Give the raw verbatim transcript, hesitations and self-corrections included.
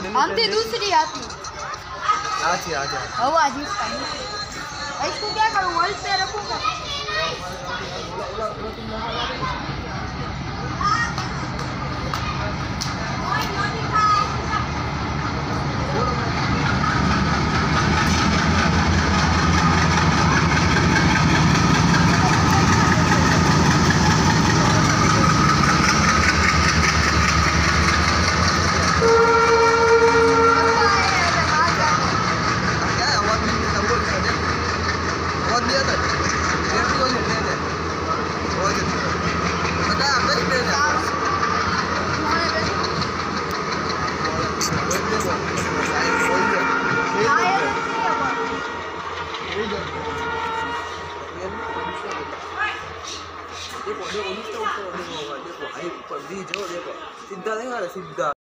हमसे दूसरी आती आती आती हवा जिसका इसको क्या करूँ वर्ल्ड पे रखूँगा देखो देखो नीचे ऊपर देखो देखो हाई ऊपर दी जो देखो सीधा देखा सीधा